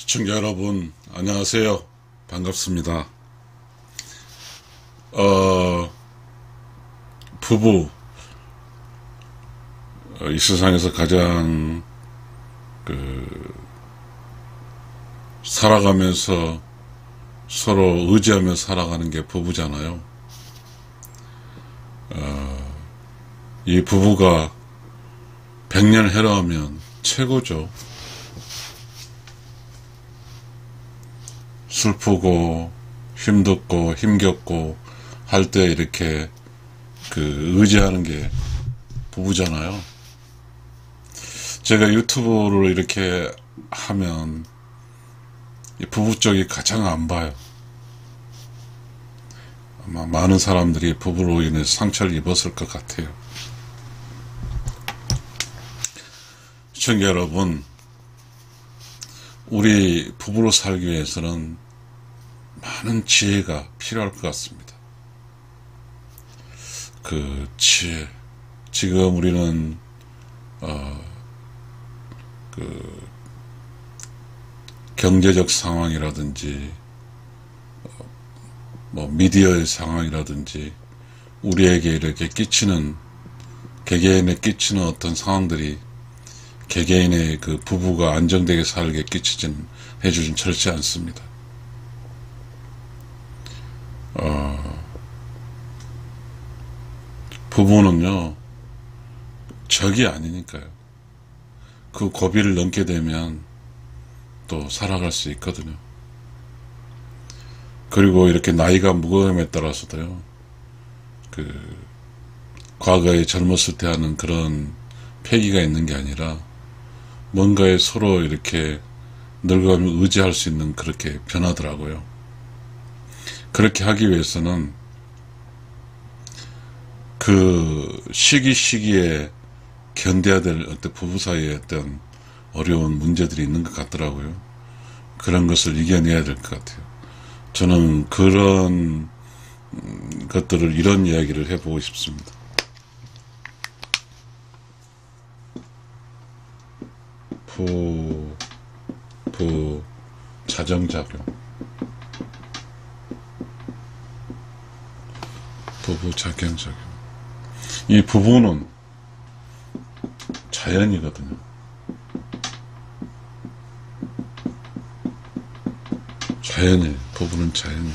시청자 여러분 안녕하세요. 반갑습니다. 부부 이 세상에서 가장 살아가면서 서로 의지하며 살아가는 게 부부잖아요. 이 부부가 100년 해로하면 최고죠. 슬프고 힘겹고 할 때 이렇게 의지하는 게 부부잖아요. 제가 유튜브를 이렇게 하면 이 부부 쪽이 가장 안 봐요. 아마 많은 사람들이 부부로 인해서 상처를 입었을 것 같아요. 시청자 여러분, 우리 부부로 살기 위해서는 많은 지혜가 필요할 것 같습니다. 그 지혜, 지금 우리는 경제적 상황이라든지 미디어의 상황이라든지 우리에게 이렇게 끼치는, 개개인에 끼치는 어떤 상황들이 개개인의 그 부부가 안정되게 살게 해주진 절대 않습니다. 부부는요, 적이 아니니까요. 그 고비를 넘게 되면 또 살아갈 수 있거든요. 그리고 이렇게 나이가 무거움에 따라서도요, 과거에 젊었을 때 하는 그런 패기가 있는 게 아니라 뭔가에 서로 이렇게 늙어가면 의지할 수 있는, 그렇게 변하더라고요. 그렇게 하기 위해서는 그 시기에 견뎌야 될 어떤 부부 사이의 어떤 어려운 문제들이 있는 것 같더라고요. 그런 것을 이겨내야 될 것 같아요. 저는 그런 것들을, 이런 이야기를 해보고 싶습니다. 자정작용. 부부 작용작용. 이 부부는 자연이거든요. 자연이에요. 부부는 자연이에요.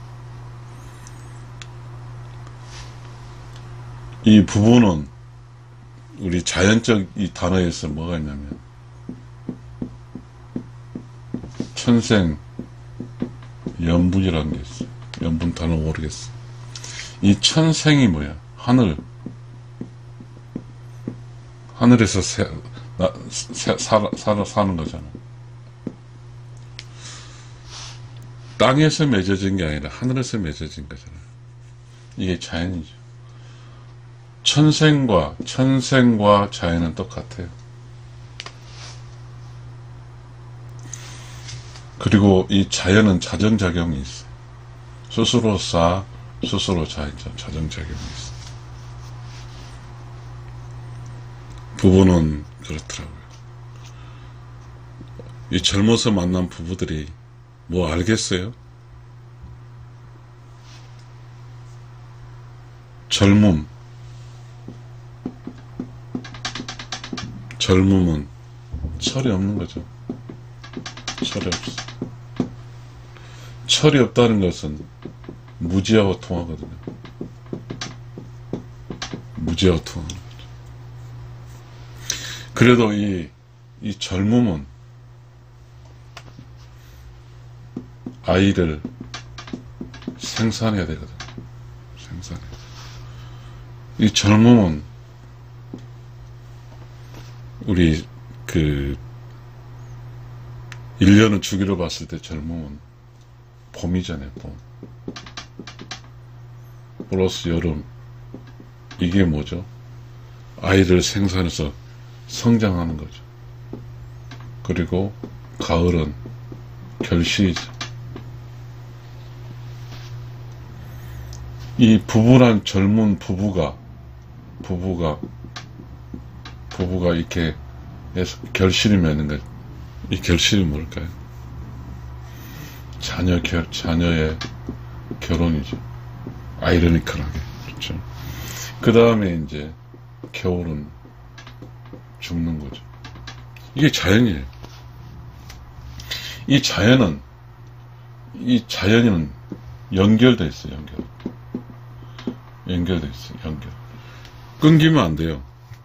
이 부부는 우리 자연적 이 단어에서 뭐가 있냐면 천생연분이라는 게 있어요. 연분 단어 모르겠어. 이 천생이 뭐야? 하늘에서 사는 거잖아. 땅에서 맺어진 게 아니라 하늘에서 맺어진 거잖아. 이게 자연이죠. 천생과 자연은 똑같아요. 그리고 이 자연은 자정작용이 있어요. 스스로 쌓아, 스스로 자정작용이 있어요. 부부는 그렇더라고요. 이 젊어서 만난 부부들이 뭐 알겠어요? 젊음은 철이 없는 거죠. 철이 없어. 철이 없다는 것은 무지하고 통하거든요. 무지하고 통하는 거죠. 그래도 이 젊음은 아이를 생산해야 되거든요. 이 젊음은 우리 1년을 주기로 봤을 때 젊음은 봄이잖아요. 봄 플러스 여름, 이게 뭐죠? 아이를 생산해서 성장하는 거죠. 그리고 가을은 결실이죠. 이 부부란 젊은 부부가 이렇게 해서 결실이 맺는 거예요. 이 결실이 뭘까요? 자녀의 결혼이죠. 아이러니컬하게. 그렇죠. 그 다음에 이제 겨울은 죽는 거죠. 이게 자연이에요. 이 자연은 연결돼 있어요. 연결돼 있어요. 끊기면 안 돼요.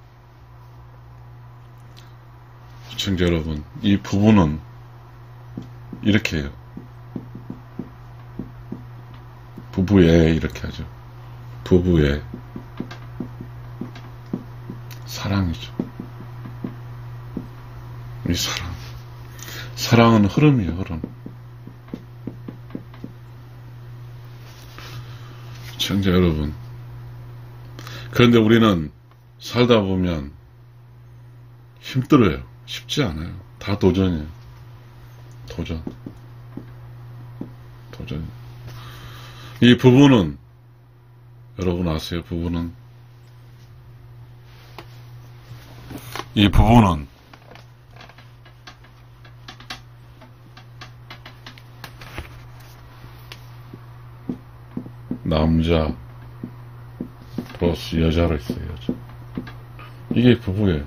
시청자 여러분, 이 부부는 이렇게 해요. 부부애 이렇게 하죠. 부부애 사랑이죠. 이 사랑은 흐름이에요. 흐름. 시청자 여러분, 그런데 우리는 살다 보면 힘들어요. 쉽지 않아요. 다 도전이에요. 도전. 이 부부는, 여러분 아세요? 이 부부는 남자 플러스 여자로 있어요. 여자. 이게 부부예요.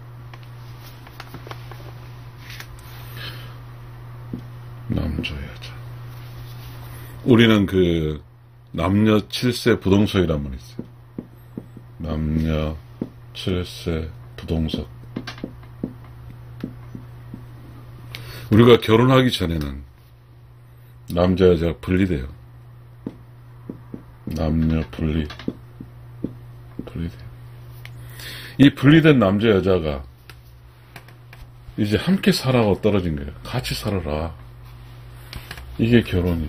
남자 여자. 우리는 그 남녀 7세 부동석이란 말이 있어요. 남녀 7세 부동석. 우리가 결혼하기 전에는 남자 여자가 분리돼요. 남녀 분리돼요. 이 분리된 남자 여자가 이제 함께 살아고 떨어진 거예요. 같이 살아라. 이게 결혼이에요.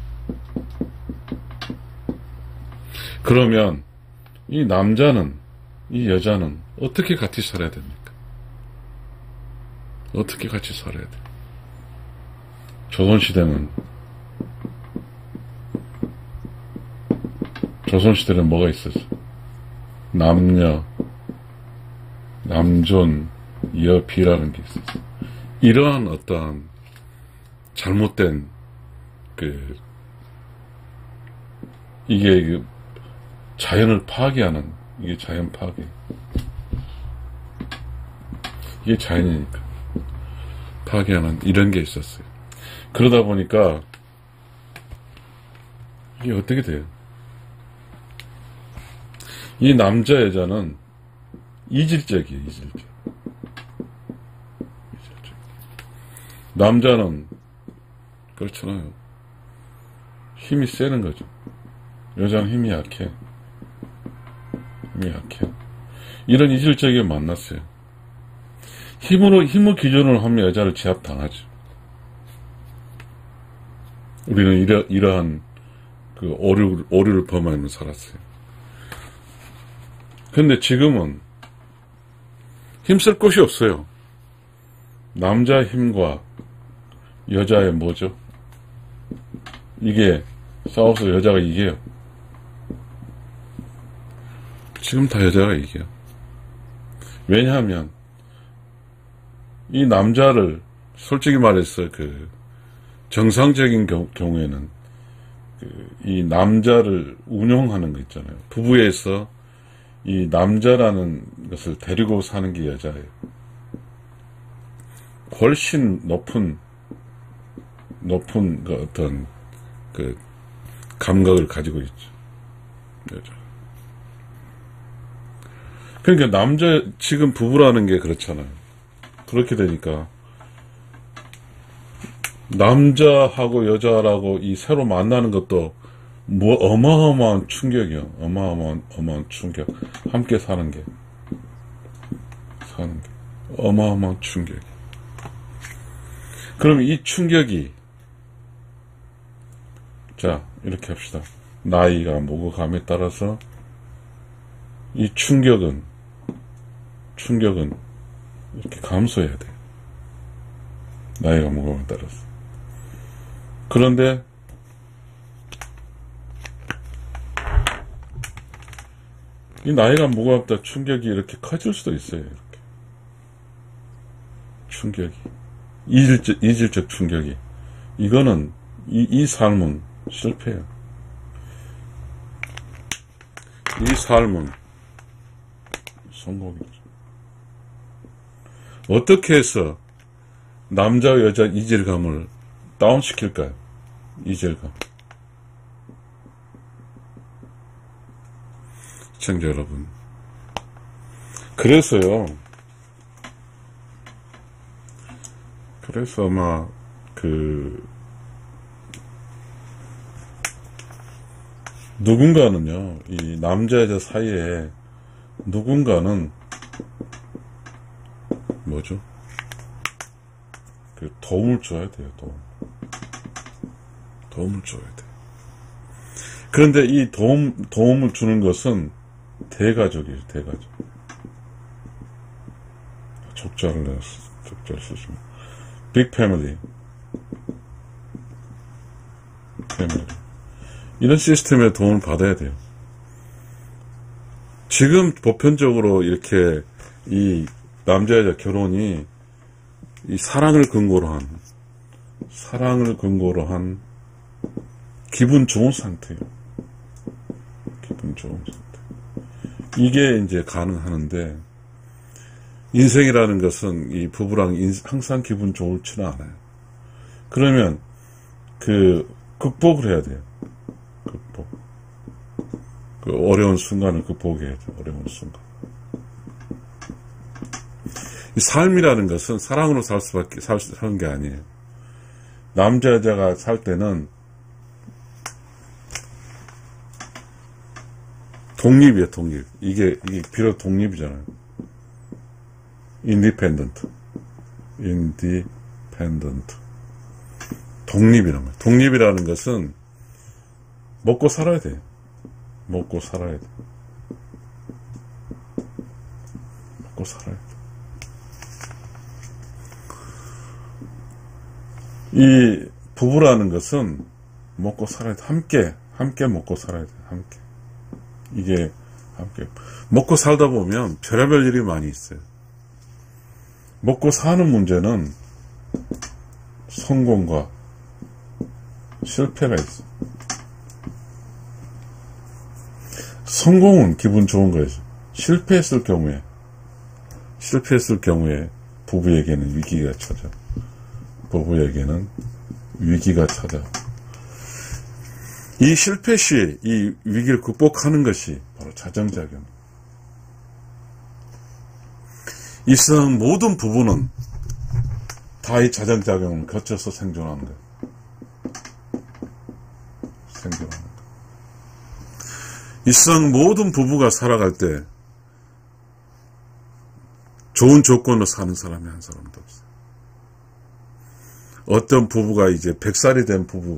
그러면 이 남자는, 이 여자는 어떻게 같이 살아야 됩니까? 어떻게 같이 살아야 돼요? 조선시대는 뭐가 있었어? 남존, 여비라는 게 있었어. 이러한 어떠한 잘못된 이게 자연을 파괴하는, 이게 자연 파괴. 이게 자연이니까. 파괴하는 이런 게 있었어요. 그러다 보니까 이게 어떻게 돼요? 이 남자 여자는 이질적이에요. 이질적. 남자는 그렇잖아요. 힘이 세는 거죠. 여자는 힘이 약해. 이런 이질적이 만났어요. 힘을 기준으로 하면 여자를 제압당하죠. 우리는 이러한 그 오류를 범하며 살았어요. 근데 지금은 힘쓸 곳이 없어요. 남자 힘과 여자의 뭐죠? 이게 싸워서 여자가 이겨요. 지금 다 여자가 이겨요. 왜냐하면 이 남자를 솔직히 말해서 정상적인 경우에는 이 남자를 운용하는 거 있잖아요. 부부에서 이 남자라는 것을 데리고 사는 게 여자예요. 훨씬 높은 어떤 감각을 가지고 있죠. 여자. 그러니까 지금 부부라는 게 그렇잖아요. 그렇게 되니까 남자하고 여자라고 이 새로 만나는 것도 어마어마한 충격이요. 어마어마한 충격. 함께 사는 게 어마어마한 충격이. 그럼 이 충격이, 자, 이렇게 합시다. 나이가 먹어감에 따라서 이 충격은 이렇게 감소해야 돼요. 나이가 먹어감에 따라서. 그런데 이 나이가 무겁다 충격이 이렇게 커질 수도 있어요. 이렇게 충격이 이질적 충격이, 이거는 이 삶은 실패예요. 이 삶은 성공이죠. 어떻게 해서 남자 여자 이질감을 다운시킬까요? 이질감. 시청자 여러분, 그래서 아마 누군가는요, 이 남자 여자 사이에 누군가는 뭐죠? 도움을 줘야 돼요. 도움을 줘야 돼요. 그런데 이 도움을 주는 것은 대가족이에요. 대가족. 족자를 쓰시면 빅 패밀리. 이런 시스템에 도움을 받아야 돼요. 지금 보편적으로 이렇게 이 남자 여자 결혼이 이 사랑을 근거로 한 기분 좋은 상태예요. 기분 좋은 상태. 이게 이제 가능하는데, 인생이라는 것은 이 부부랑 항상 기분 좋지는 않아요. 그러면 극복을 해야 돼요. 어려운 순간을 극복해야 돼요. 어려운 순간. 이 삶이라는 것은 사랑으로 사는 게 아니에요. 남자 여자가 살 때는 독립이에요. 독립. 이게 비록 독립이잖아요. 인디펜던트. 독립이란 거예요. 독립이라는 것은 먹고 살아야 돼요. 먹고 살아야 돼. 먹고 살아야 돼. 이 부부라는 것은 먹고 살아야 돼. 함께 먹고 살아야 돼. 함께. 이게 함께. 먹고 살다 보면 별의별 일이 많이 있어요. 먹고 사는 문제는 성공과 실패가 있어. 성공은 기분 좋은 거죠. 실패했을 경우에 부부에게는 위기가 찾아. 이 실패 시 이 위기를 극복하는 것이 바로 자정작용. 이 세상 모든 부부는 다 이 자정작용을 거쳐서 생존하는 거예요. 이 세상 모든 부부가 살아갈 때 좋은 조건으로 사는 사람이 한 사람도 없어요. 어떤 부부가 이제 100살이 된 부부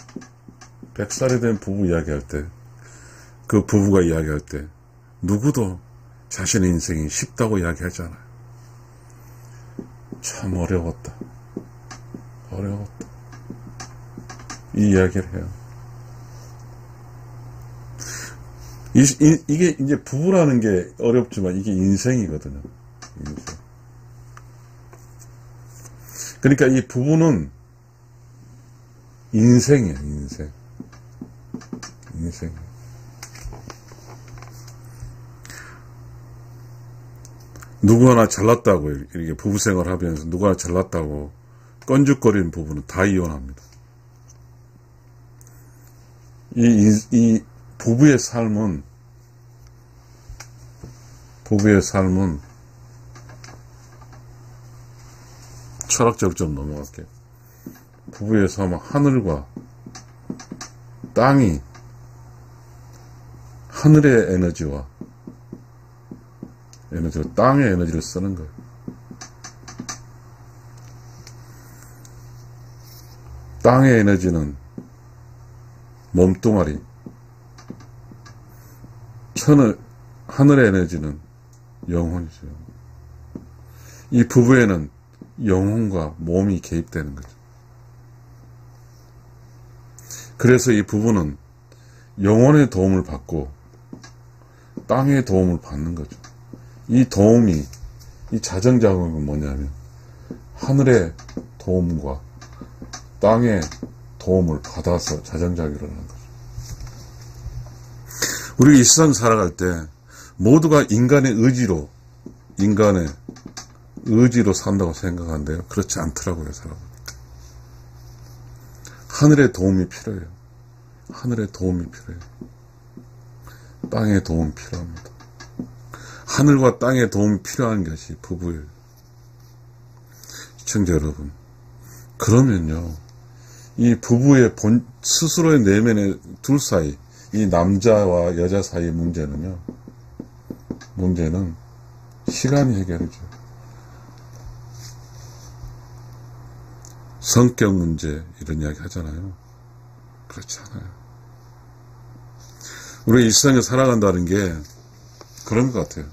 이야기할 때, 그 부부가 이야기할 때 누구도 자신의 인생이 쉽다고 이야기하잖아요. 참 어려웠다. 이 이야기를 해요. 이게 이제 부부라는 게 어렵지만 이게 인생이거든요. 인생. 그러니까 이 부부는 인생이에요. 인생. 누구나 잘났다고 이렇게 부부생활 하면서 누구나 잘났다고 건죽거리는 부부는 다 이혼합니다. 이 부부의 삶은 철학적으로 좀 넘어갈게요. 부부의 삶은 하늘과 땅이 하늘의 에너지와 땅의 에너지를 쓰는 거예요. 땅의 에너지는 몸뚱아리, 하늘의 에너지는 영혼이죠. 이 부부에는 영혼과 몸이 개입되는 거죠. 그래서 이 부부는 영혼의 도움을 받고 땅의 도움을 받는 거죠. 이 도움이, 이 자정작용은 뭐냐면 하늘의 도움과 땅의 도움을 받아서 자정작용을 하는 거죠. 우리 이 세상 살아갈 때 모두가 인간의 의지로 산다고 생각하는데요. 그렇지 않더라고요, 살아보니까. 하늘의 도움이 필요해요. 하늘의 도움이 필요해요. 땅의 도움이 필요합니다. 하늘과 땅의 도움이 필요한 것이 부부예요. 시청자 여러분, 그러면요, 이 부부의 스스로의 내면의 둘 사이, 이 남자와 여자 사이의 문제는 시간이 해결이죠. 성격 문제, 이런 이야기 하잖아요. 그렇지 않아요. 우리 일상에 살아간다는 게 그런 것 같아요.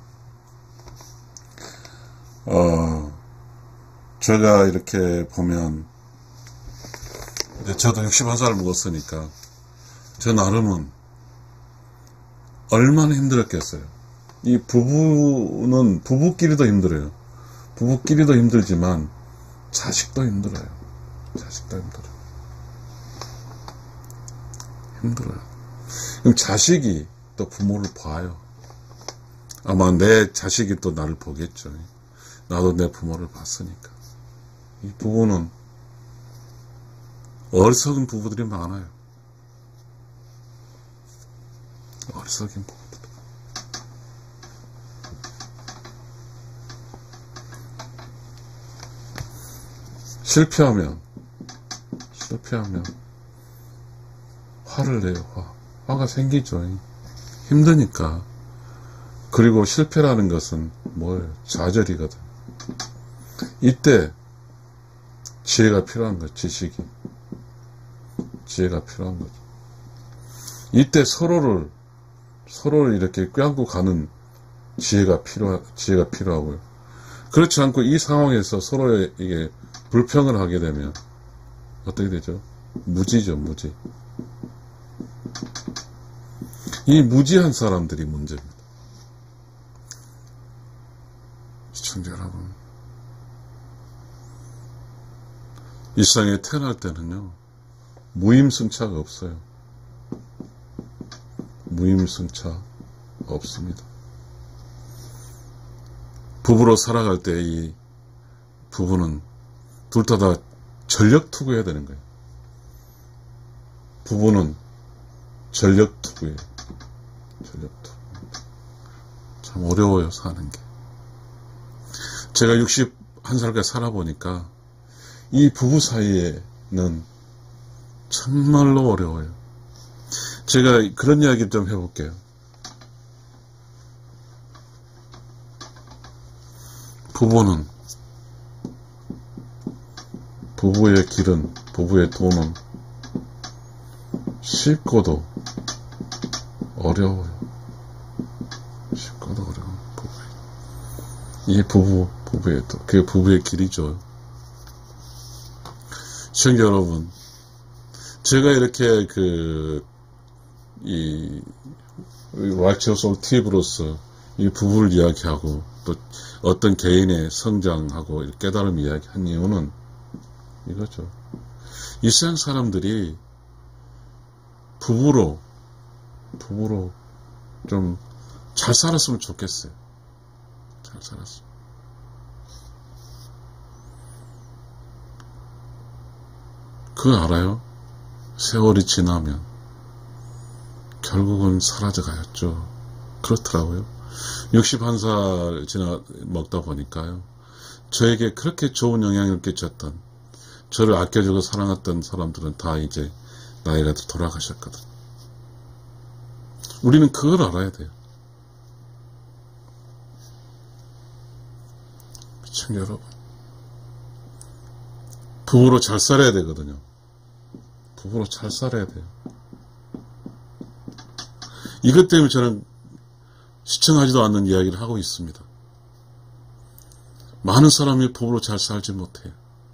제가 이렇게 보면, 이제 저도 61살 먹었으니까, 저 나름은 얼마나 힘들었겠어요. 이 부부끼리도 힘들어요. 부부끼리도 힘들지만, 자식도 힘들어요. 힘들어요. 그럼 자식이 또 부모를 봐요. 아마 내 자식이 또 나를 보겠죠. 나도 내 부모를 봤으니까. 이 부부는 어리석은 부부들이 많아요. 어리석은 부부들. 실패하면 화를 내요. 화가 생기죠. 힘드니까. 그리고 실패라는 것은 뭐예요? 좌절이거든. 이때 지혜가 필요한 거죠. 지혜가 필요한 거죠. 이때 서로를 이렇게 껴안고 가는 지혜가 필요하고요. 그렇지 않고 이 상황에서 서로의 이게 불평을 하게 되면 어떻게 되죠? 무지죠, 무지. 이 무지한 사람들이 문제입니다. 시청자 여러분, 이 세상에 태어날 때는요, 무임승차가 없어요. 무임승차 없습니다. 부부로 살아갈 때 이 부부는 둘 다 전력 투구해야 되는 거예요. 부부는 전력 투구예요. 전력 투구. 참 어려워요, 사는 게. 제가 61살까지 살아보니까 이 부부 사이에는 정말로 어려워요. 제가 그런 이야기 좀 해볼게요. 부부의 길은, 부부의 돈은 쉽고도 어려워요. 쉽고도 어려워요. 이게 부부의 돈, 그게 부부의 길이죠. 시청자 여러분, 제가 이렇게 와치오솔 팁으로서 이 부부를 이야기하고 또 어떤 개인의 성장하고 깨달음 이야기한 이유는 이거죠. 이 세상 사람들이 부부로 좀 잘 살았으면 좋겠어요. 잘 살았으면. 그거 알아요? 세월이 지나면 결국은 사라져 가였죠. 그렇더라고요. 61살 먹다 보니까요. 저에게 그렇게 좋은 영향을 끼쳤던, 저를 아껴주고 사랑했던 사람들은 다 이제 나이가 돌아가셨거든. 우리는 그걸 알아야 돼요. 시청자 여러분, 부부로 잘 살아야 되거든요. 부부로 잘 살아야 돼요. 이것 때문에 저는 시청하지도 않는 이야기를 하고 있습니다. 많은 사람이 부부로 잘 살지 못해요.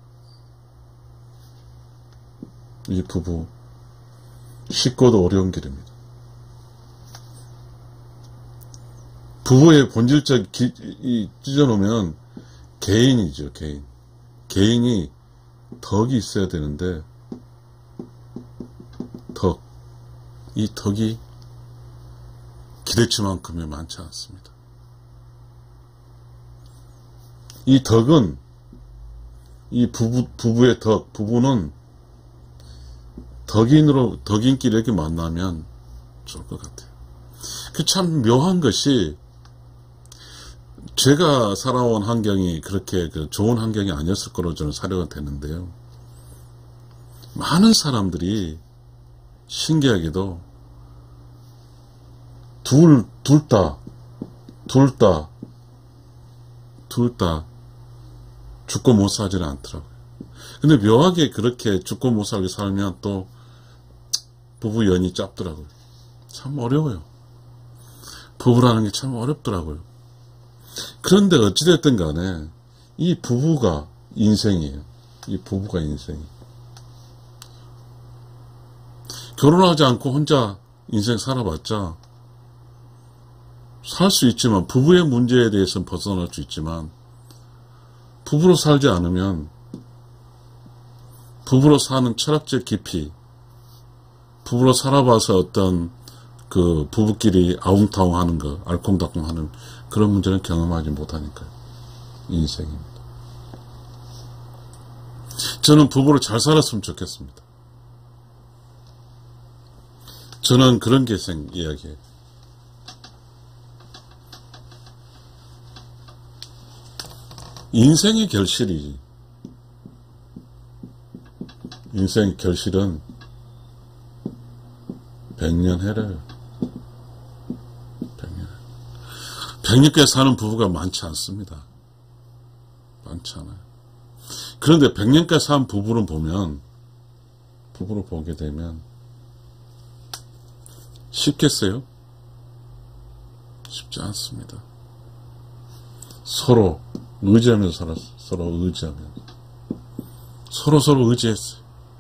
이 부부 쉽고도 어려운 길입니다. 부부의 본질적 찢어놓으면 개인이죠. 개인이 덕이 있어야 되는데 이 덕이 기대치만큼이 많지 않습니다. 이 덕은, 이 부부의 덕, 부부는 덕인끼리 이렇게 만나면 좋을 것 같아요. 그 참 묘한 것이, 제가 살아온 환경이 그렇게 좋은 환경이 아니었을 거로 저는 사료가 되는데요. 많은 사람들이 신기하게도 둘 다 죽고 못 살지는 않더라고요. 근데 묘하게 그렇게 죽고 못 살게 살면 또 부부연이 짧더라고요. 참 어려워요. 부부라는 게 참 어렵더라고요. 그런데 어찌됐든 간에 이 부부가 인생이에요. 이 부부가 인생이에요. 결혼하지 않고 혼자 인생 살아봤자 살 수 있지만, 부부의 문제에 대해서는 벗어날 수 있지만, 부부로 살지 않으면 부부로 사는 철학적 깊이, 부부로 살아봐서 어떤 그 부부끼리 아웅타웅 하는 거, 알콩달콩 하는 그런 문제는 경험하지 못하니까요. 인생입니다. 저는 부부로 잘 살았으면 좋겠습니다. 저는 그런 게 이야기해요. 인생의 결실은 100년 해래요. 100년. 100년까지 사는 부부가 많지 않습니다. 많지 않아요. 그런데 100년까지 산 부부를 보게 되면 쉽겠어요? 쉽지 않습니다. 서로 의지하면서 살았어요. 서로 의지하면서. 서로 의지했어요.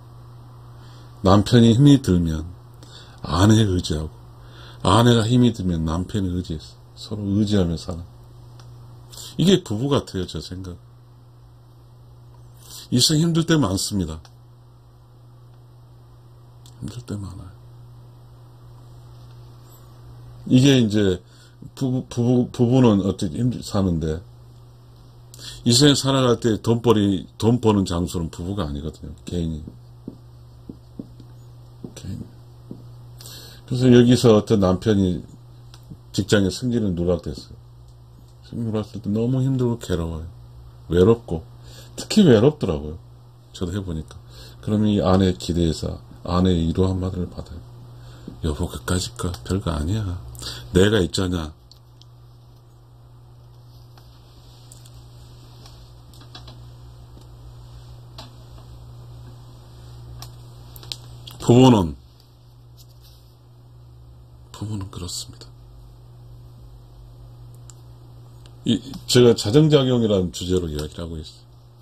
남편이 힘이 들면 아내에 의지하고, 아내가 힘이 들면 남편에 의지했어요. 서로 의지하면서 살아. 이게 부부 같아요, 제 생각. 일생 힘들 때 많습니다. 힘들 때 많아요. 이게 이제 부부는 어떻게 사는데, 이 세상 살아갈 때 돈 버는 장소는 부부가 아니거든요. 개인이. 그래서 여기서 어떤 남편이 직장에 승진을 누락됐어요. 누락됐을 때 너무 힘들고 괴로워요. 외롭고. 특히 외롭더라고요. 저도 해보니까. 그러면 이 아내의 기대에서 아내의 위로 한마디를 받아요. 여보, 그까짓 거 별거 아니야. 내가 있잖아. 부부는 그렇습니다. 제가 자정작용이라는 주제로 이야기를 하고 있어요.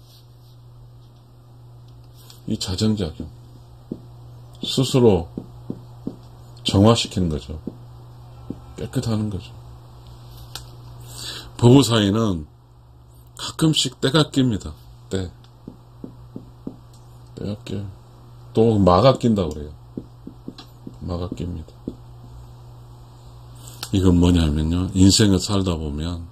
이 자정작용. 스스로 정화시키는 거죠. 깨끗하는 거죠. 부부 사이는 가끔씩 때가 낍니다. 때가 껴요. 또 마가 낀다고 그래요. 마가 낍니다. 이건 뭐냐면요, 인생을 살다 보면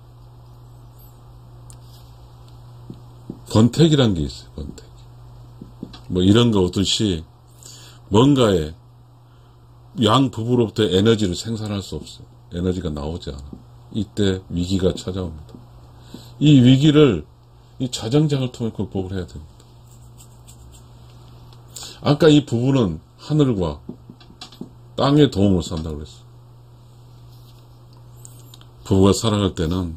권태기란 게 있어요. 권태기. 뭐 이런 거 오듯이 뭔가에 양 부부로부터 에너지를 생산할 수 없어요. 에너지가 나오지 않아. 이때 위기가 찾아옵니다. 이 위기를 이 자정작을 통해 극복을 해야 됩니다. 아까 이 부부는 하늘과 땅의 도움을 산다고 그랬어요. 부부가 살아갈 때는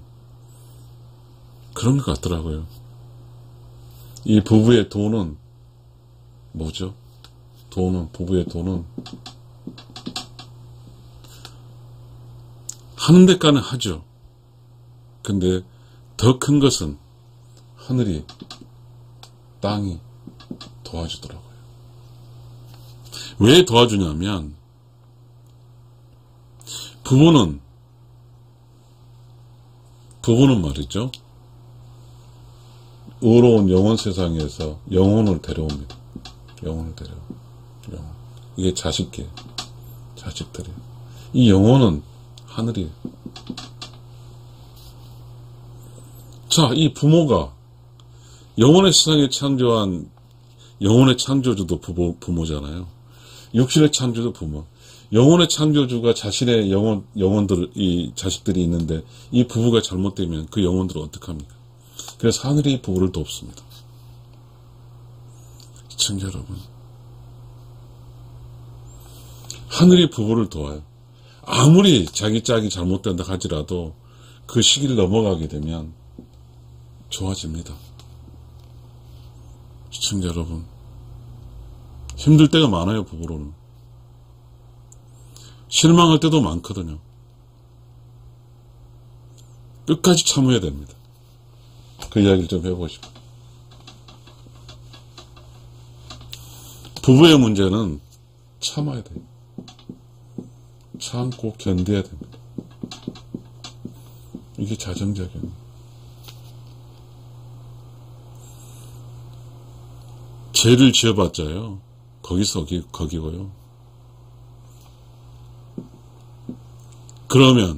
그런 것 같더라고요. 이 부부의 돈은 뭐죠? 부부의 돈은 하는 데까지는 하죠. 근데 더 큰 것은 하늘이, 땅이 도와주더라고요. 왜 도와주냐면, 부부는 말이죠, 의로운 영혼 세상에서 영혼을 데려옵니다. 영혼을 데려옵니다. 이게 자식계. 자식들이. 이 영혼은 하늘이에요. 자, 이 부모가 영혼의 세상에 창조한 영혼의 창조주도 부모잖아요. 육신의 창조도 부모. 영혼의 창조주가 자신의 영혼들, 이 자식들이 있는데 이 부부가 잘못되면 그 영혼들은 어떡합니까? 그래서 하늘이 부부를 돕습니다. 시청자 여러분. 하늘이 부부를 도와요. 아무리 자기 짝이 잘못된다 하지라도 그 시기를 넘어가게 되면 좋아집니다. 시청자 여러분. 힘들 때가 많아요, 부부로는. 실망할 때도 많거든요. 끝까지 참아야 됩니다. 그 이야기를 좀 해보시고. 부부의 문제는 참아야 돼요. 참고 견뎌야 됩니다. 이게 자정작용. 죄를 지어봤자요. 거기서 거기고요. 그러면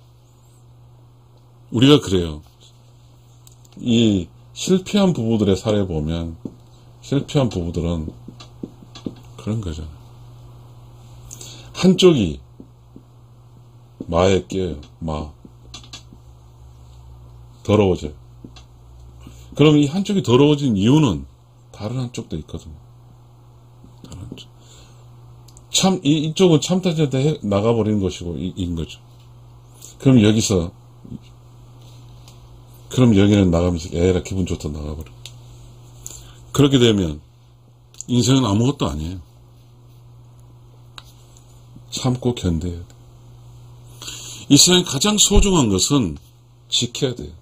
우리가 그래요. 이 실패한 부부들의 사례 보면 실패한 부부들은 그런 거잖아요. 한쪽이 마에 끼어요. 더러워져요. 그럼 이 한쪽이 더러워진 이유는 다른 한쪽도 있거든요. 다른 한쪽. 이쪽은 참다 나가버리는 것이고, 인 거죠. 그럼 여기는 나가면서, 에라, 기분 좋다 나가버려. 그렇게 되면, 인생은 아무것도 아니에요. 참고 견뎌야 돼. 이 세상에 가장 소중한 것은 지켜야 돼요.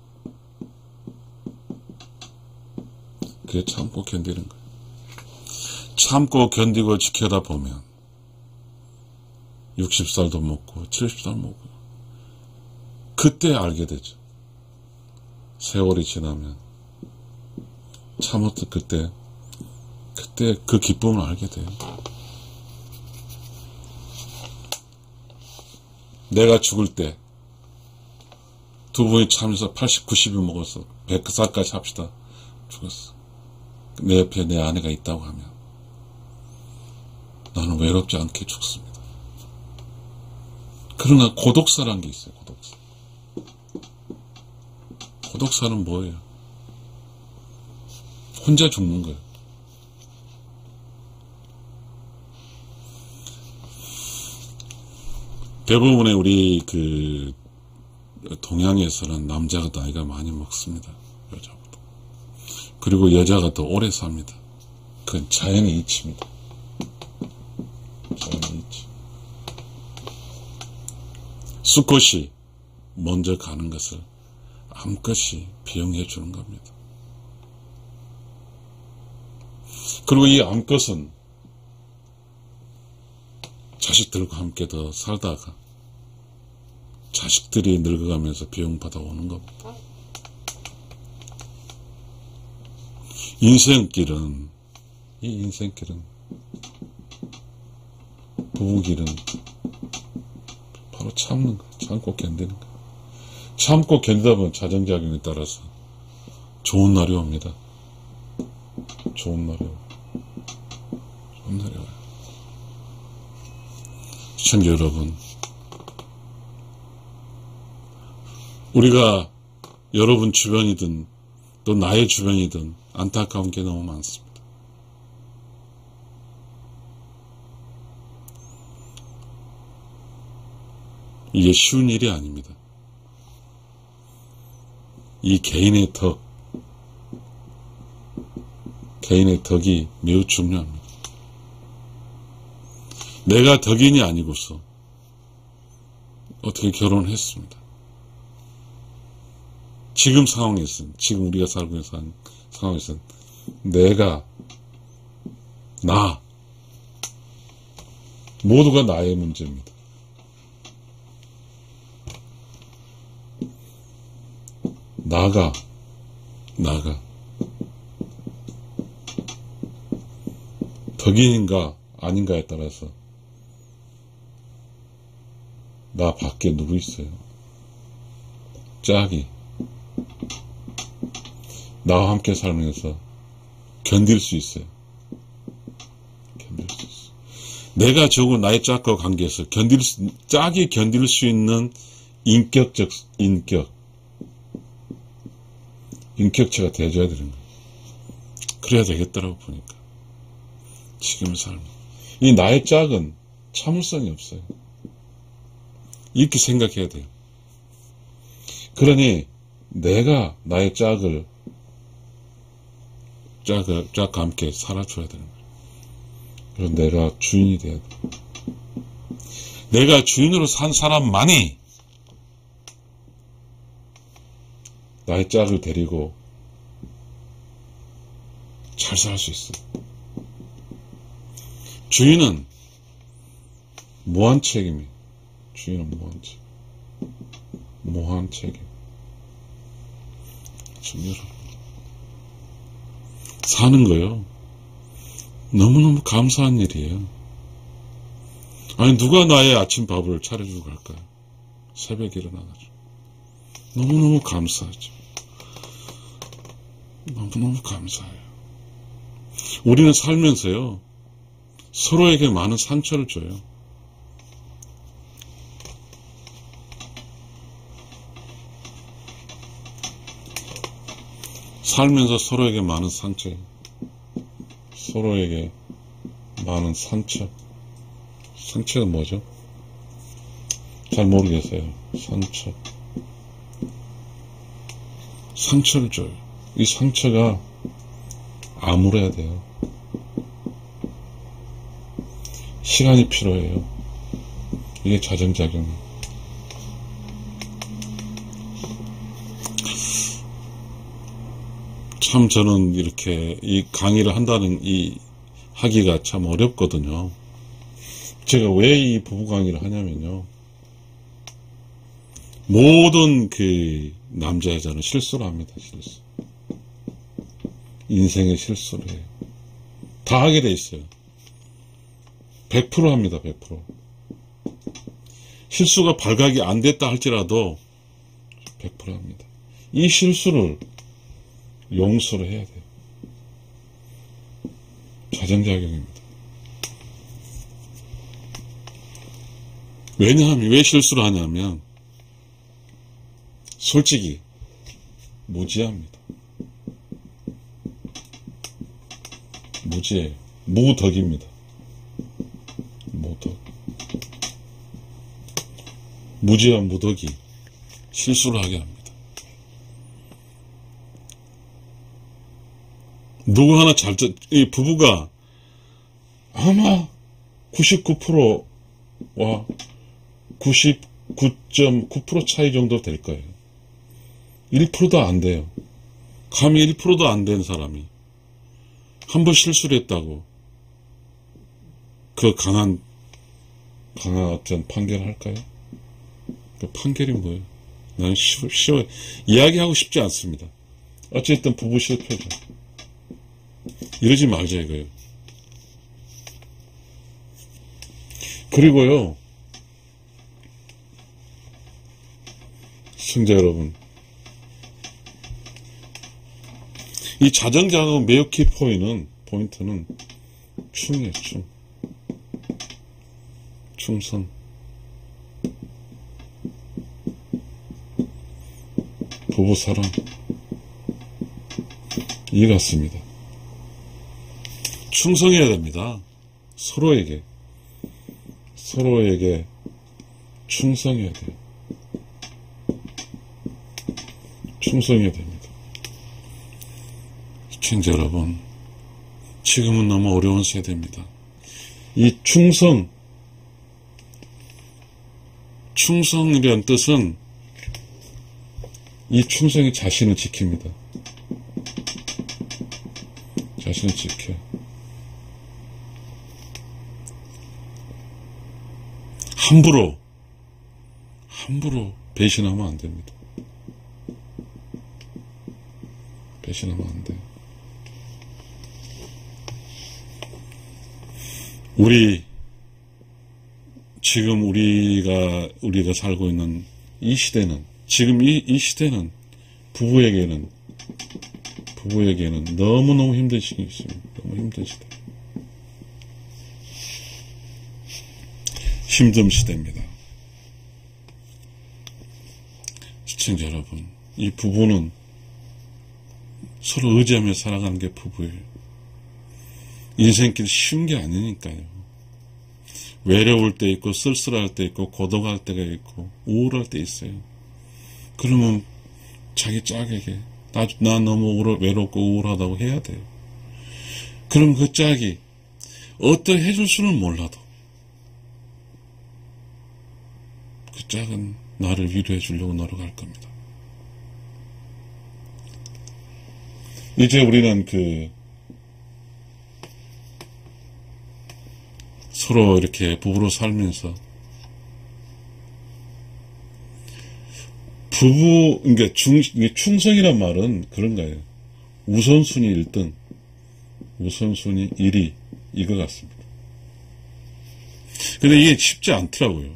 그게 참고 견디는 거예요. 참고 견디고 지켜다 보면 60살도 먹고 70살 먹고 그때 알게 되죠. 세월이 지나면 참았던 그때 그 기쁨을 알게 돼요. 내가 죽을 때 두 분이 참여서 80, 90을 먹었어. 100살까지 합시다. 죽었어. 내 옆에 내 아내가 있다고 하면 나는 외롭지 않게 죽습니다. 그러나 고독사라는 게 있어요. 고독사. 고독사는 뭐예요? 혼자 죽는 거예요. 대부분의 우리 동양에서는 남자가 나이가 많이 먹습니다. 여자보다. 그리고 여자가 더 오래 삽니다. 그건 자연의 이치입니다. 자연의 이치. 수컷이 먼저 가는 것을 암컷이 비용해 주는 겁니다. 그리고 이 암컷은 자식들과 함께 더 살다가 자식들이 늙어가면서 비용받아 오는 겁니다. 이 인생길은 부부길은 바로 참는 거예요. 참고 견디는 거예요. 참고 견디다 보면 자정작용에 따라서 좋은 날이 옵니다. 좋은 날이 와요. 시청자 여러분, 우리가 여러분 주변이든 또 나의 주변이든 안타까운 게 너무 많습니다. 이게 쉬운 일이 아닙니다. 이 개인의 덕이 매우 중요합니다. 내가 덕인이 아니고서 어떻게 결혼을 했습니다. 지금 상황에서는, 지금 우리가 살고 있는 상황에서는 모두가 나의 문제입니다. 나가 덕인인가 아닌가에 따라서 나 밖에 누구 있어요? 짝이. 나와 함께 살면서 견딜 수 있어요. 견딜 수 있어요. 내가 적은 나의 짝과 관계에서 짝이 견딜 수 있는 인격체가 돼줘야 되는 거예요. 그래야 되겠더라고, 보니까. 지금의 삶. 이 나의 짝은 참을성이 없어요. 이렇게 생각해야 돼요. 그러니, 내가 나의 짝과 함께 살아줘야 되는 거예요. 그럼 내가 주인이 돼야 돼요. 내가 주인으로 산 사람만이 나의 짝을 데리고 잘 살 수 있어요. 주인은 무한 책임이에요. 주인은 무한 책임. 무한 책임. 지금 사는 거요. 너무너무 감사한 일이에요. 아니, 누가 나의 아침 밥을 차려주고 갈까요? 새벽에 일어나가지고. 너무너무 감사하죠. 너무너무 감사해요. 우리는 살면서요, 서로에게 많은 상처를 줘요. 살면서 서로에게 많은 상처, 서로에게 많은 상처. 상처가 뭐죠? 잘 모르겠어요. 상처를 줘요. 이 상처가 아물어야 돼요. 시간이 필요해요. 이게 자정작용이에요. 참 저는 이렇게 이 강의를 하기가 참 어렵거든요. 제가 왜 이 부부 강의를 하냐면요. 모든 그 남자 여자는 실수를 합니다. 실수. 인생의 실수를 해요. 다 하게 돼 있어요. 100% 합니다. 100%. 실수가 발각이 안 됐다 할지라도 100% 합니다. 이 실수를 용서를 해야 돼요. 자정작용입니다. 왜냐하면 왜 실수를 하냐면 솔직히 무지합니다. 무지해요. 무덕입니다. 무덕. 무지와 무덕이 실수를 하게 합니다. 누구 하나 이 부부가 아마 99%와 99.9% 차이 정도 될 거예요. 1%도 안 돼요. 감히 1%도 안 된 사람이 한 번 실수를 했다고 그 강한 어떤 판결을 할까요? 그 판결이 뭐예요? 나는 쉬워 이야기하고 싶지 않습니다. 어쨌든 부부 실패죠. 이러지 말자 이거예요. 그리고요, 시청자 여러분, 이 자정작용 매우 포인트는 충이에요. 충성. 부부사랑. 이 같습니다. 충성해야 됩니다. 서로에게 충성해야 돼요. 충성해야 됩니다. 시청자 여러분, 지금은 너무 어려운 세대입니다. 이 충성이라는 뜻은 이 충성이 자신을 지킵니다. 자신을 지켜. 함부로 배신하면 안 됩니다. 배신하면 안 돼요. 우리 지금 우리가 살고 있는 이 시대는, 지금 이 시대는 부부에게는 너무너무 힘든 시기 있습니다. 너무 힘든 시대. 힘든 시대입니다. 시청자 여러분, 이 부부는 서로 의지하며 살아가는 게 부부예요. 인생길 쉬운 게 아니니까요. 외로울 때 있고, 쓸쓸할 때 있고, 고독할 때가 있고, 우울할 때 있어요. 그러면 자기 짝에게 나 너무 외롭고 우울하다고 해야 돼요. 그럼 그 짝이 어떻게 해줄 수는 몰라도 그 짝은 나를 위로해 주려고 노력할 겁니다. 이제 우리는 서로 이렇게 부부로 살면서 그러니까 충성이란 말은 그런 거예요. 우선순위 1등, 우선순위 1위, 이거 같습니다. 근데 이게 쉽지 않더라고요.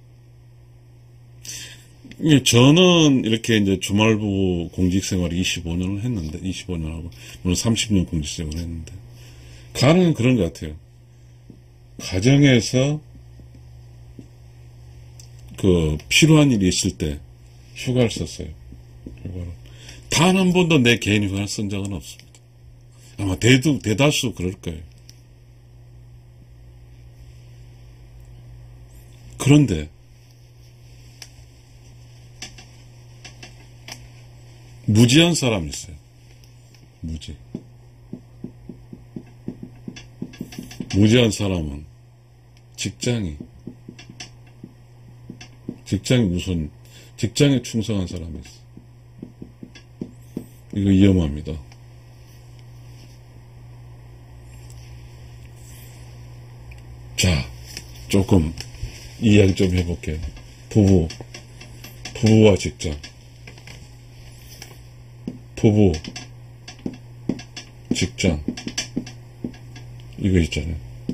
저는 이렇게 이제 주말부부 공직생활을 25년을 했는데, 25년하고, 물론 30년 공직생활을 했는데, 가능은 그런 것 같아요. 가정에서 필요한 일이 있을 때 휴가를 썼어요. 단 한 번도 내 개인 휴가를 쓴 적은 없습니다. 아마 대다수 그럴 거예요. 그런데 무지한 사람이 있어요. 무지한 사람은 직장에 충성한 사람이 있어요. 이거 위험합니다. 자, 조금 이야기 좀 해볼게요. 부부와 직장. 부부, 직장. 이거 있잖아요.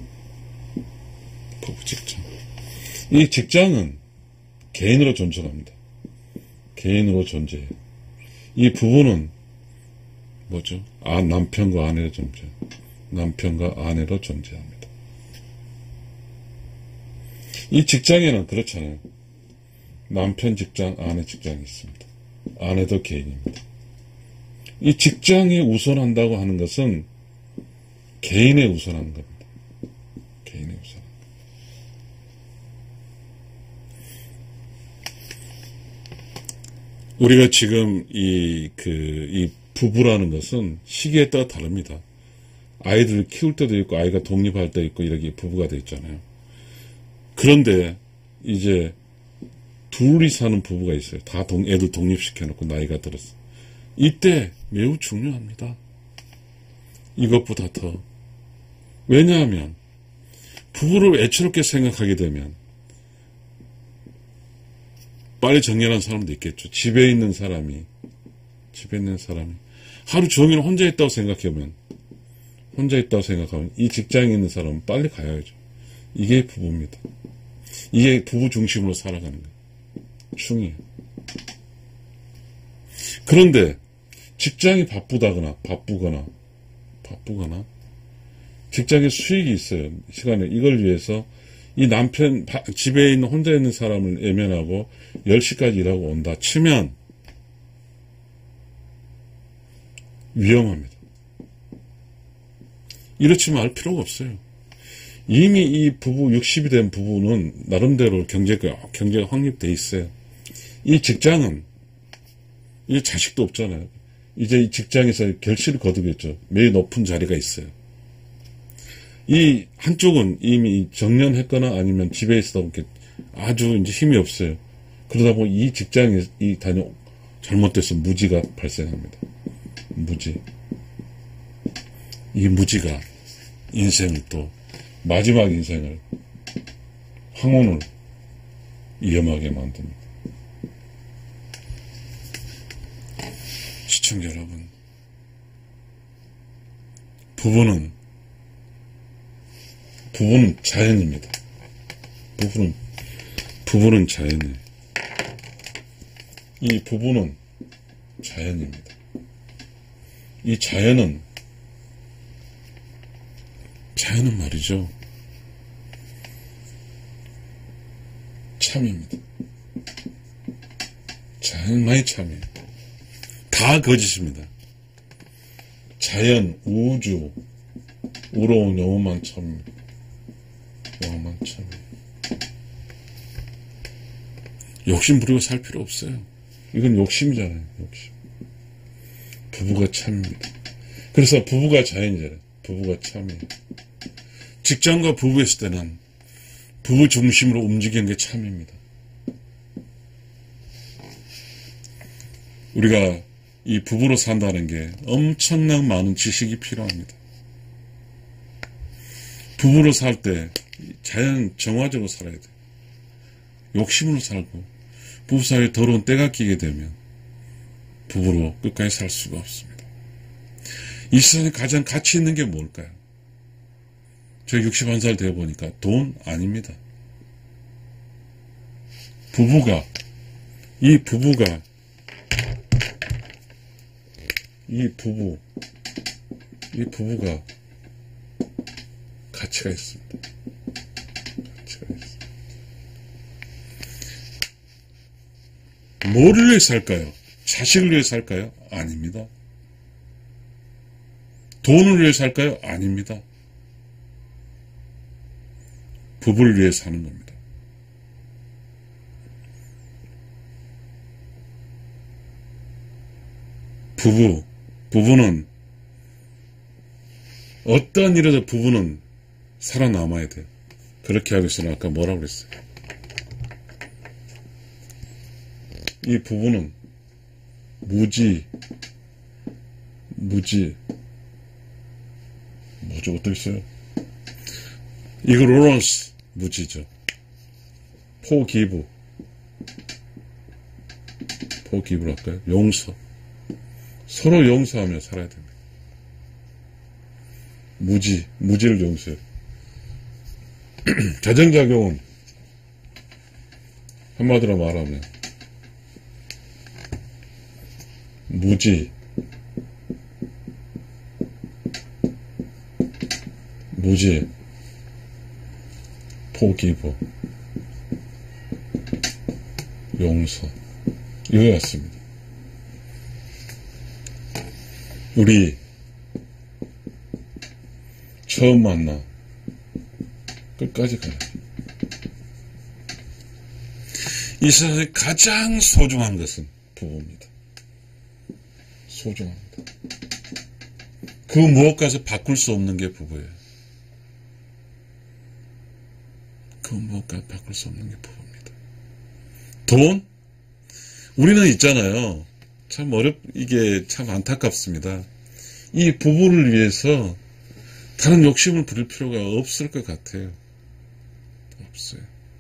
부부, 직장. 이 직장은 개인으로 존재합니다. 개인으로 존재해요. 이 부부는 뭐죠? 남편과 아내로 존재해요. 남편과 아내로 존재합니다. 이 직장에는 그렇잖아요. 남편 직장, 아내 직장이 있습니다. 아내도 개인입니다. 이 직장이 우선한다고 하는 것은 개인에 우선하는 겁니다. 개인에 우선. 우리가 지금 이 부부라는 것은 시기에 따라 다릅니다. 아이들을 키울 때도 있고, 아이가 독립할 때 있고, 이렇게 부부가 돼 있잖아요. 그런데 이제 둘이 사는 부부가 있어요. 다 애들 독립시켜놓고 나이가 들었어. 이때 매우 중요합니다. 이것보다 더. 왜냐하면 부부를 애처롭게 생각하게 되면 빨리 정리하는 사람도 있겠죠. 집에 있는 사람이 하루 종일 혼자 있다고 생각하면 이 직장에 있는 사람은 빨리 가야죠. 이게 부부입니다. 이게 부부 중심으로 살아가는 거예요. 충이에요. 그런데 직장이 바쁘거나 직장에 수익이 있어요. 시간에 이걸 위해서 이 남편 집에 있는 혼자 있는 사람을 외면하고 10시까지 일하고 온다 치면 위험합니다. 이렇지 말 필요가 없어요. 이미 이 부부 60이 된 부부는 나름대로 경제가 확립돼 있어요. 이 직장은 이제 자식도 없잖아요. 이제 이 직장에서 결실을 거두겠죠. 매우 높은 자리가 있어요. 이 한쪽은 이미 정년했거나 아니면 집에 있다 보니까 아주 이제 힘이 없어요. 그러다 보니 이 직장에 잘못돼서 무지가 발생합니다. 이 무지가 인생을 또 마지막 인생을 황혼을 위험하게 만듭니다. 시청자 여러분, 부부는 자연입니다. 부부는 부부는 자연이에요. 이 부부는 자연입니다. 이 자연은 말이죠. 참입니다. 자연만이 참이에요. 다 거짓입니다. 자연, 우주, 우로운 영원만 참입니다. 영원만 참이에요. 욕심 부리고 살 필요 없어요. 이건 욕심이잖아요. 욕심. 부부가 참입니다. 그래서 부부가 자연이잖아요. 부부가 참이에요. 직장과 부부했을 때는 부부 중심으로 움직이는 게 참입니다. 우리가 이 부부로 산다는 게 엄청난 많은 지식이 필요합니다. 부부로 살 때 자연 정화적으로 살아야 돼요. 욕심으로 살고 부부 사이에 더러운 때가 끼게 되면 부부로 끝까지 살 수가 없습니다. 이 세상에 가장 가치 있는 게 뭘까요? 저 61살 되어 보니까 돈 아닙니다. 이 부부가 가치가 있습니다. 가치가 있습니다. 뭐를 위해 살까요? 자식을 위해 살까요? 아닙니다. 돈을 위해 살까요? 아닙니다. 부부를 위해 사는 겁니다. 부부는 어떠한 일에도 부부는 살아남아야 돼요. 그렇게 하기 위해서는 아까 뭐라고 그랬어요? 이 부부는 무지 뭐죠? 어떻게 써요? 이그노런스 무지죠. 포기브를 할까요? 용서. 서로 용서하며 살아야 됩니다. 무지를 용서해요. 자정작용은 한마디로 말하면 무지, 포기브, 용서 이거 같습니다. 우리 처음 만나 끝까지 가야 돼. 이 세상에 가장 소중한 것은 부부입니다. 소중합니다. 그 무엇과도 바꿀 수 없는 게 부부예요. 그 무엇과 바꿀 수 없는 게 부부입니다. 돈? 우리는 있잖아요. 참 이게 참 안타깝습니다. 이 부부를 위해서 다른 욕심을 부릴 필요가 없을 것 같아요. 없어요.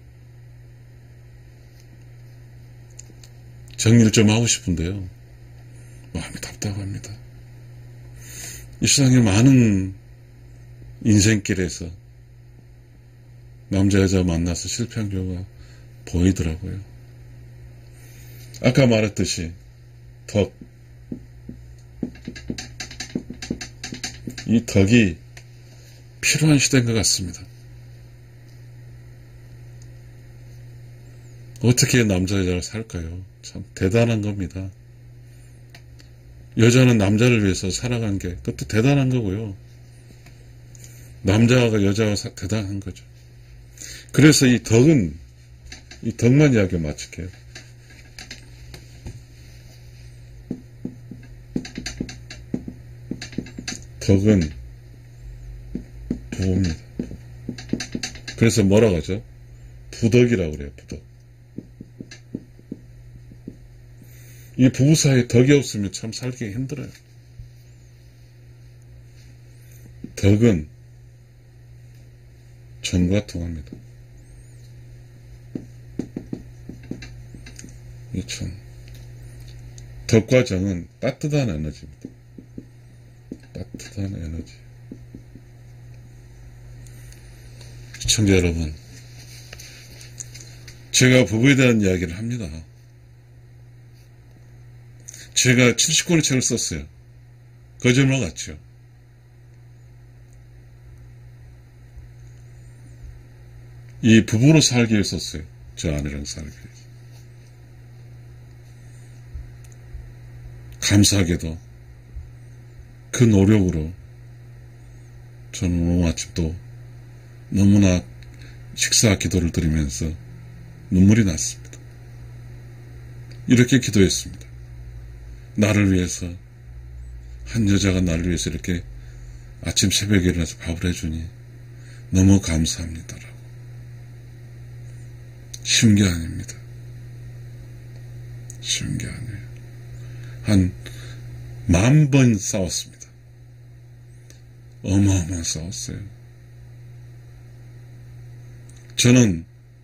정리를 좀 하고 싶은데요. 마음이 답답합니다. 이 세상에 많은 인생길에서 남자 여자 만나서 실패한 경우가 보이더라고요. 아까 말했듯이 이 덕이 필요한 시대인 것 같습니다. 어떻게 남자 여자를 살까요? 참 대단한 겁니다. 여자는 남자를 위해서 살아간 게 그것도 대단한 거고요. 남자가 여자가 대단한 거죠. 그래서 이 덕만 이야기 마칠게요. 덕은 부부입니다. 그래서 뭐라고 하죠? 부덕이라고 그래요. 부덕. 이 부부 사이에 덕이 없으면 참 살기 힘들어요. 덕은 정과 통합니다. 덕과 정은 따뜻한 에너지입니다. 따뜻한 에너지. 시청자 여러분, 제가 부부에 대한 이야기를 합니다. 제가 70권의 책을 썼어요. 거짓말 같죠. 이 부부로 살기 위해 썼어요. 저 아내랑 살기 위해서. 감사하게도 그 노력으로 저는 오늘 아침도 너무나 식사 기도를 드리면서 눈물이 났습니다. 이렇게 기도했습니다. 나를 위해서, 한 여자가 나를 위해서 이렇게 아침 새벽에 일어나서 밥을 해주니 너무 감사합니다라고. 쉬운 게 아닙니다. 쉬운 게 아니에요. 한 10,000번 싸웠습니다. 어마어마한 싸웠어요. 저는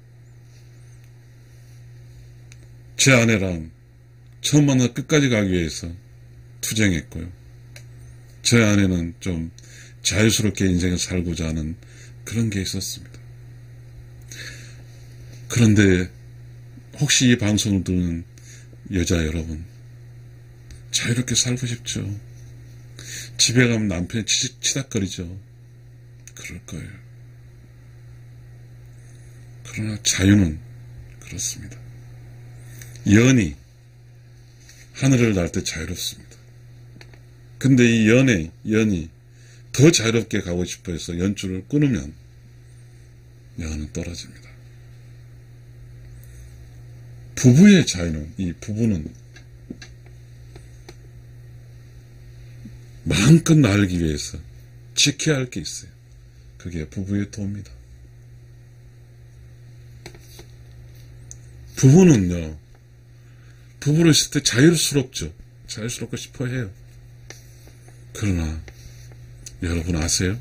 제 아내랑 처음 만나 끝까지 가기 위해서 투쟁했고요. 제 아내는 좀 자유스럽게 인생을 살고자 하는 그런 게 있었습니다. 그런데 혹시 이 방송을 듣는 여자 여러분, 자유롭게 살고 싶죠? 집에 가면 남편이 치닥거리죠? 그럴 거예요. 그러나 자유는 그렇습니다. 연이 하늘을 날 때 자유롭습니다. 근데 이 연이 더 자유롭게 가고 싶어 해서 연줄을 끊으면 연은 떨어집니다. 부부의 자유는, 이 부부는 마음껏 날기 위해서 지켜야 할 게 있어요. 그게 부부의 도입니다. 부부는요, 부부로 있을 때 자유스럽죠. 자유스럽고 싶어 해요. 그러나 여러분 아세요?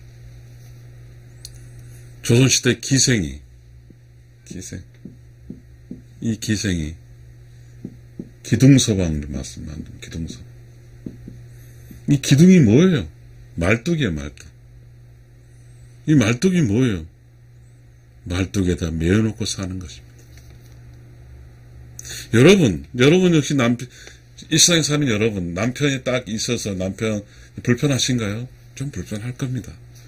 조선시대 기생이 이 기생이 기둥서방을 만든 기둥서방. 이 기둥이 뭐예요? 말뚝이에요, 말뚝. 이 말뚝이 뭐예요? 말뚝에다 메어놓고 사는 것입니다. 여러분 역시 일상에 사는 여러분, 남편이 딱 있어서 남편 불편하신가요? 좀 불편할 겁니다.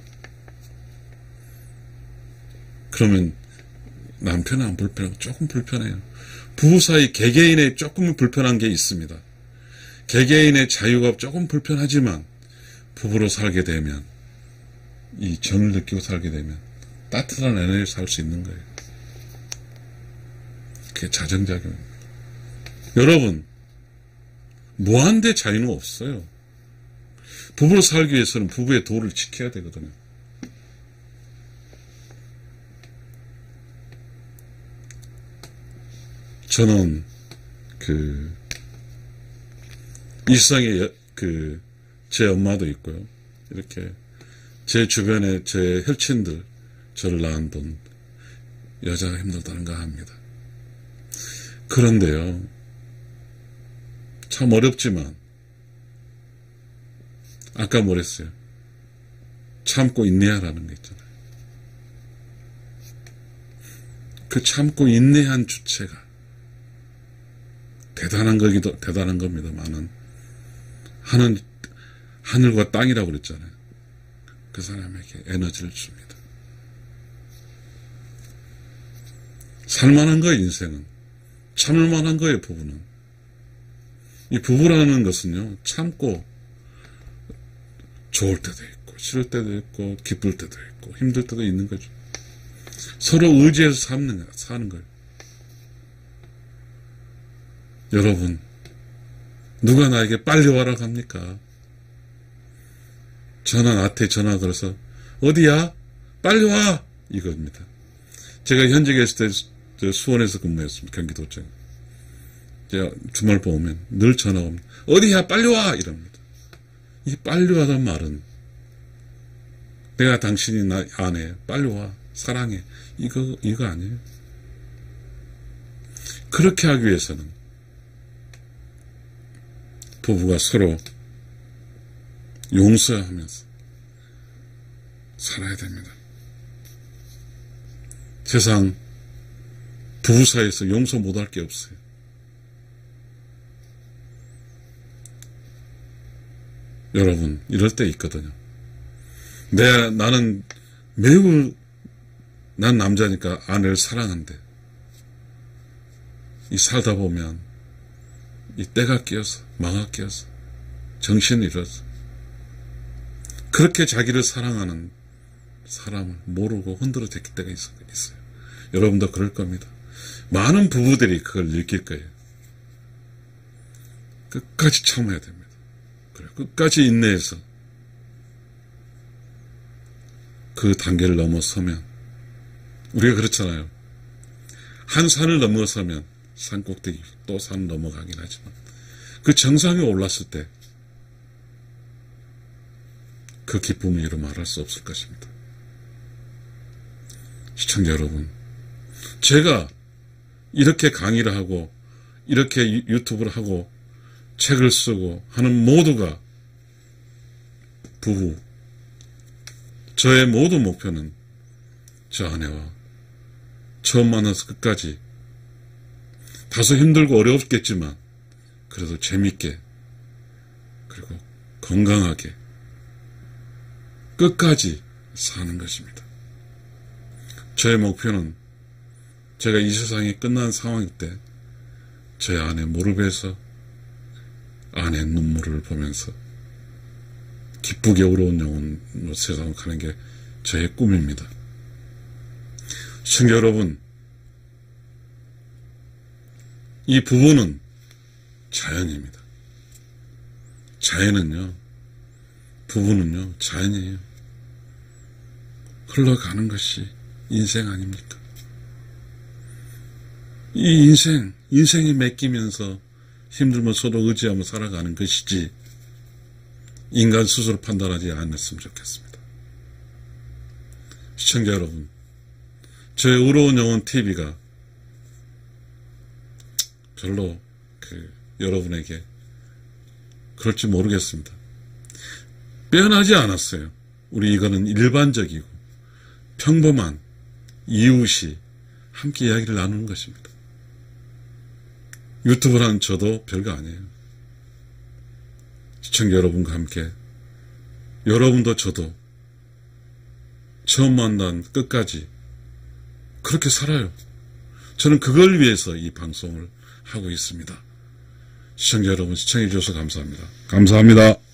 그러면 남편은 안 불편하고 조금 불편해요. 부부 사이 개개인의 조금은 불편한 게 있습니다. 개개인의 자유가 조금 불편하지만 부부로 살게 되면, 이 정을 느끼고 살게 되면 따뜻한 에너지를 살 수 있는 거예요. 그게 자정작용입니다. 여러분, 무한대 자유는 없어요. 부부로 살기 위해서는 부부의 도를 지켜야 되거든요. 저는 이 세상에 제 엄마도 있고요. 이렇게 제 주변에 제 혈친들, 저를 낳은 분, 여자가 힘들다는가 합니다. 그런데요, 참 어렵지만 아까 뭐랬어요? 참고 인내하라는 게 있잖아요. 그 참고 인내한 주체가 대단한 겁니다만은 하늘과 땅이라고 그랬잖아요. 그 사람에게 에너지를 줍니다. 살만한 거예요, 인생은. 참을 만한 거예요, 부부는. 이 부부라는 것은요, 참고 좋을 때도 있고, 싫을 때도 있고, 기쁠 때도 있고, 힘들 때도 있는 거죠. 서로 의지해서 사는 거예요. 여러분, 누가 나에게 빨리 와라 합니까? 나한테 전화 걸어서 어디야? 빨리 와! 이겁니다. 제가 현직에 있을 때 수원에서 근무했습니다. 경기도청. 제가 주말 보면 늘 전화가 옵니다. 어디야? 빨리 와! 이럽니다. 이 빨리 와란 말은 내가 당신이 나 아내, 빨리 와, 사랑해. 이거 아니에요. 그렇게 하기 위해서는 부부가 서로 용서하면서 살아야 됩니다. 세상 부부 사이에서 용서 못할 게 없어요. 여러분, 이럴 때 있거든요. 나는 매우, 난 남자니까 아내를 사랑한대. 이 살다 보면, 이 때가 끼어서, 망아 끼어서, 정신을 잃어서, 그렇게 자기를 사랑하는 사람을 모르고 흔들어 댔을 때가 있어요. 여러분도 그럴 겁니다. 많은 부부들이 그걸 느낄 거예요. 끝까지 참아야 됩니다. 끝까지 인내해서 그 단계를 넘어서면, 우리가 그렇잖아요. 한 산을 넘어서면 산 꼭대기 또 산 넘어가긴 하지만 그 정상에 올랐을 때 그 기쁨을 이루 말할 수 없을 것입니다. 시청자 여러분, 제가 이렇게 강의를 하고 이렇게 유튜브를 하고 책을 쓰고 하는 모두가 부부, 저의 모든 목표는 저 아내와 처음 만나서 끝까지 다소 힘들고 어렵겠지만 그래도 재밌게 그리고 건강하게 끝까지 사는 것입니다. 저의 목표는 제가 이 세상이 끝난 상황일 때 저의 아내 무릎에서 아내의 눈물을 보면서 기쁘게 울어온 영혼으로 세상을 가는 게 저의 꿈입니다. 시청자 여러분, 이 부부는 자연입니다. 자연은요, 부부는요, 자연이에요. 흘러가는 것이 인생 아닙니까? 이 인생이 맡기면서 힘들면서도 의지하며 살아가는 것이지 인간 스스로 판단하지 않았으면 좋겠습니다. 시청자 여러분, 저의 의로운 영혼 TV가 별로 여러분에게 그럴지 모르겠습니다. 빼어나지 않았어요. 우리 이거는 일반적이고 평범한 이웃이 함께 이야기를 나누는 것입니다. 유튜브를 하는 저도 별거 아니에요. 시청자 여러분과 함께 여러분도 저도 처음 만난 끝까지 그렇게 살아요. 저는 그걸 위해서 이 방송을 하고 있습니다. 시청자 여러분, 시청해 주셔서 감사합니다. 감사합니다.